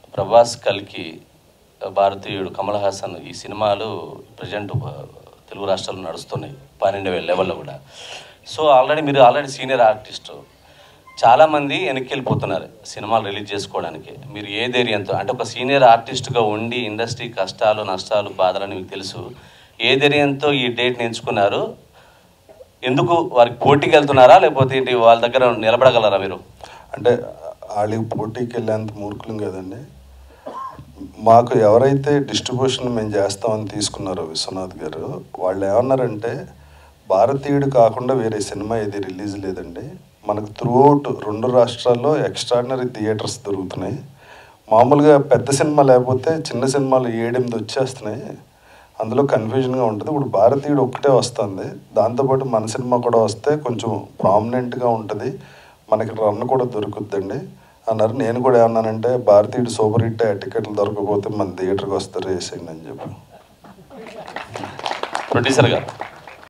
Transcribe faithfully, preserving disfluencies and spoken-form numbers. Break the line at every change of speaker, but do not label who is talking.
ప్రభాస్ కల్కి భారతీయుడు కమల్ హాసన్ ఈ సినిమాలు ప్రజెంట్ తెలుగు రాష్ట్రాల్లో నడుస్తున్నాయి పన్నెండు వేల లెవెల్లో కూడా. సో ఆల్రెడీ మీరు ఆల్రెడీ సీనియర్ ఆర్టిస్టు, చాలామంది వెనక్కి వెళ్ళిపోతున్నారు సినిమాలు రిలీజ్ చేసుకోవడానికి. మీరు ఏ ధైర్యంతో, అంటే ఒక సీనియర్ ఆర్టిస్ట్గా ఉండి ఇండస్ట్రీ కష్టాలు నష్టాలు బాధలని మీకు తెలుసు, ఏ ధైర్యంతో ఈ డేట్ని ఎంచుకున్నారు? ఎందుకు వారికి పోటీకి వెళ్తున్నారా లేకపోతే ఏంటి, వాళ్ళ దగ్గర నిలబడగలరా మీరు?
అంటే వాళ్ళకి పోటీకి వెళ్ళేంత మూర్ఖులం కదండి. మాకు ఎవరైతే డిస్ట్రిబ్యూషన్ మేము చేస్తామని తీసుకున్నారో విశ్వనాథ్ గారు, వాళ్ళు ఏమన్నారంటే భారతీయుడు కాకుండా వేరే సినిమా ఏది రిలీజ్ లేదండి, మనకు త్రూఅవుట్ రెండు రాష్ట్రాల్లో ఎక్స్ట్రాడినరీ థియేటర్స్ దొరుకుతున్నాయి, మామూలుగా పెద్ద సినిమా లేకపోతే చిన్న సినిమాలు ఏడెనిమిది వచ్చేస్తున్నాయి, అందులో కన్ఫ్యూజన్గా ఉంటుంది, ఇప్పుడు భారతీయుడు ఒక్కటే వస్తుంది, దాంతోపాటు మన సినిమా కూడా వస్తే కొంచెం ప్రామినెంట్గా ఉంటుంది, మనకి రన్ కూడా దొరుకుద్దండి అన్నారు. నేను కూడా ఏమన్నానంటే భారతీయుడు సూపర్ హిట్ టికెట్లు దొరకకపోతే మన థియేటర్కి వస్తారు వేసేయండి అని చెప్పి.
ప్రొడ్యూసర్ గారు